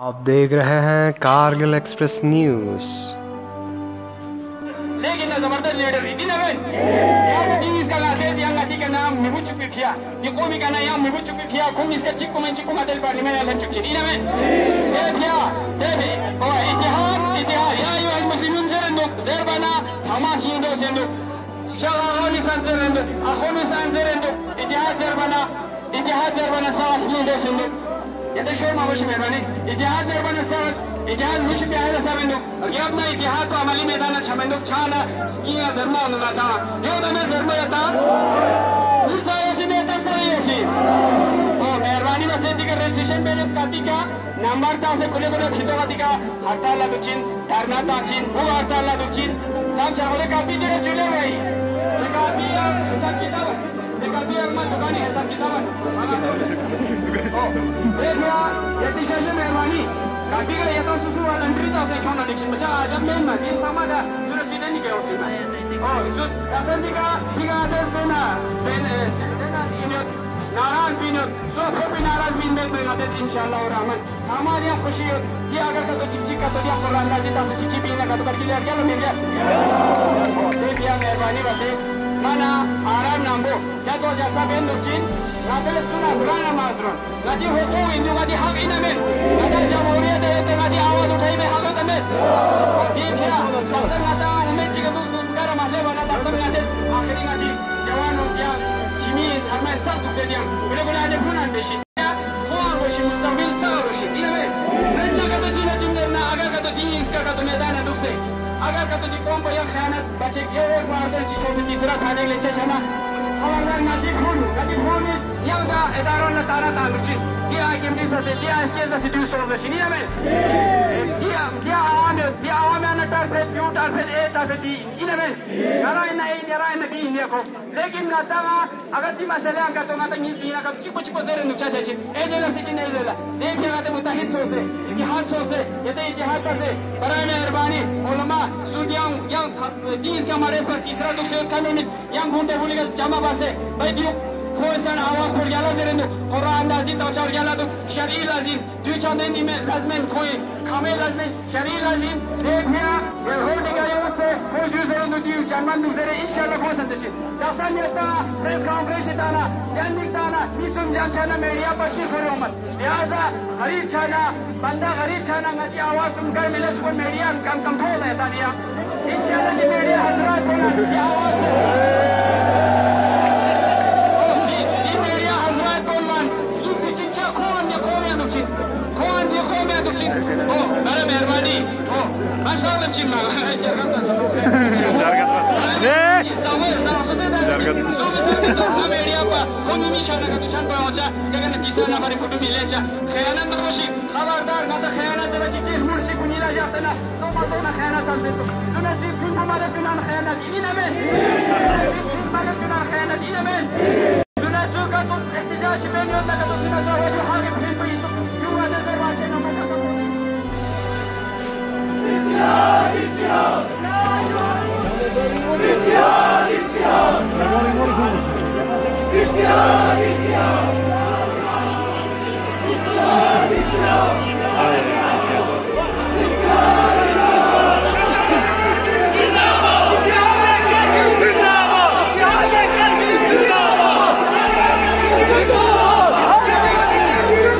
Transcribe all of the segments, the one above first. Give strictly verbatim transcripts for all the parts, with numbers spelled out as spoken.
आप देख रहे हैं कारगिल एक्सप्रेस न्यूज। लेकिन जबरदस्त लीडर इतनी ना बन यार दिन इसका गाते दिया गाती का नाम मिबु चुकी किया ये कौमी का नाम मिबु चुकी किया कौन इसका चिक्कू में चिक्कू मादल पार्लियामेंट में चुकी इतनी ना बन ये क्या ये भी और इतिहास इतिहास या ये मुस्लिम जरंदो जरबना हमास युदो जरंदो शाहरोनी संजरंदो अखोनी संजरंदो इतिहास जरबना इतिहास जरबना साफ युदो जरंदो ये तो शोर मावश में बने इतिहास जरबना साफ इतिहास मुझे भी आया साबेंदो ये अपना इतिहास को अमली मैदान छमेंदो छाना ये धर्म अनुलाता ये तो मैं धर्म याता दूसरा ये सी बेटा सही है सी ओ मेहरबानी में सेंटी का रजिस्ट्रेशन बेने काटी का नंबर ता से कुले कुले खितो काटी का हड़ताल ला दुचिन धरना ताचिन वो हड़ताल ला दुचिन सब चावले काटी जो चले गई काटी ऐसा किताब काटी अगमा दुकानी ऐसा किताब ओ ये क्या ये दिशा से मेहरबानी काटी का ये तो सुसु वाला एंट्री तो से क्यों ना दिखी मुझे आज मैं मदीन सामा का सुरत सीधे नहीं गया उसी में ओ जो ऐसा दिखा दिखा आते देना देना देना इन्हें नाराज भी नहीं सो भी नाराज भी नहीं मैं आते इंशाल्लाह और रहमत हमारी खुशी हो ये अगर का तो चिची का तो दिया कुरान का जितना से चिची भी ना का तो करके ले क्या लो मिल गया ये दिया मेहरबानी बसे mana आराम नामो क्या तो जैसा बेन दुचिन नाते सुना सुना मासरों नाती हो को इंदु नाती हक इन्हें में नाते जमहूरियत है तो नाती आवाज उठाई में हक तो में ये क्या तब नाता उम्मीद चिका तो कर माले बना तब नाते आखिरी नाती जवान हो गया चिमी हमें सब दुखे दिया बोले बोले आज पुन अंदेशी क्या वो आरोशी मुस्तबिल सब आरोशी इन्हें में नहीं का तो जीना जिंदर ना अगर का तो जीनी इसका का तो मैदान है दुख से अगर का तो जी कौन पर यह ख्यानत बचे ये एक बार दस चीज़ों से तीसरा खाने ले चले ना हमारा नाती खून नाती खून yang da edaron la tara ta lucin dia I K M T I S K dia S K da sidu so da sini ame dia dia awan dia awan na tar pe yu tar pe e tar pe di ina me nara ina e nara ina bi ina ko lekin na ta agar di masala ka to na ta ni ina ka chipo chipo zere nu chacha chi e de la sikin e de la de ke ga de mutahid so se इतिहास so se ये तो इतिहास से बराए मेहरबानी उलमा सुदियां yang din इसका हमारे पर तीसरा दुख से कानूनी yang घूमते भूली का जमा बासे भाई दियो कोई सन आवाज पर गया लाज़िम तो कुरान लाज़िम तो चार गया लाज़िम शरीय लाज़िम जो चांदे नी में लाज़िम कोई खामे लाज़िम शरीय लाज़िम देखिया ये हो निका ये उससे कोई जो ज़रूर तो दियो जानमान दूसरे इंशाल्लाह कोई संदेश जैसा नियता प्रेस कांग्रेस इताना यानी इताना निसुम जानचाना मीडिया पर की करो मत लिहाजा गरीब चाना बंदा गरीब चाना ngati आवाज सुनकर मिले चुके मीडिया कम कम हो रहा है तालिया इंशाल्लाह की मीडिया हज़रात को ना आवाज oh, mana mehrmani, oh, masalah cima, jargat, jargat, eh, jargat, media apa, kondisi sana ketusan baca, jangan di sana hari foto milenca, khayalan tu koshi, khabardar, nada khayalan tu lagi cih mursi punila jatena, tu mahu na khayalan tu setu, tu nasi tu sama ada tu na khayalan ini nama, mana tu na khayalan ini nama, tu nasi tu kan tu ikhtijar sebenarnya tak tu tu nasi wajib hari itu itu, you ada terbaca nama tu. इतिहास इतिहास इतिहास इतिहास इतिहास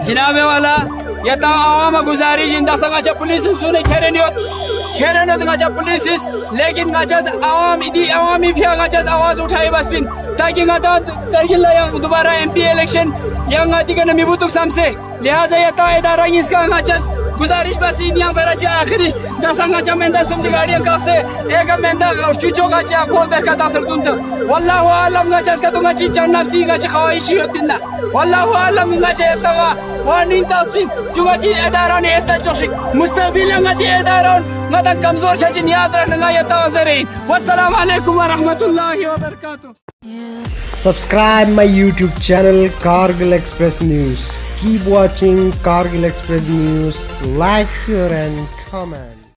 जनाब वाला यता आवाम गुजारिश इंदा संगाचा पुलिस सुने खेरे नियो खेरे न गाचा पुलिस लेकिन गाचा आवाम इदी आवामी फिया गाचा आवाज उठाए बस बिन ताकि गाता करगिल yang दोबारा एमपी इलेक्शन yang गाती का नमी बुतुक सामसे लिहाजा यता इदारा इसका गाचा गुजारिश बस इन yang बराचा आखिरी दसंग गाचा मेंदा सुमदी गाड़ियां कासे एक मेंदा चुचो गाचा को बेरका तासर तुंत वल्लाहु आलम गाचा का तुंगा चिचा नफ्सी गाचा खवाइशी होतिना वल्लाहु आलम गाचा यता वार्निंग तासबिन juga di edaran esa joshik mustabil ngati edaran ngadan kamzor shajin yaad rakhna ya tazarin wassalamu alaikum warahmatullahi wabarakatuh. Subscribe my YouTube channel Kargil Express News. Keep watching Kargil Express News. Like, share and comment.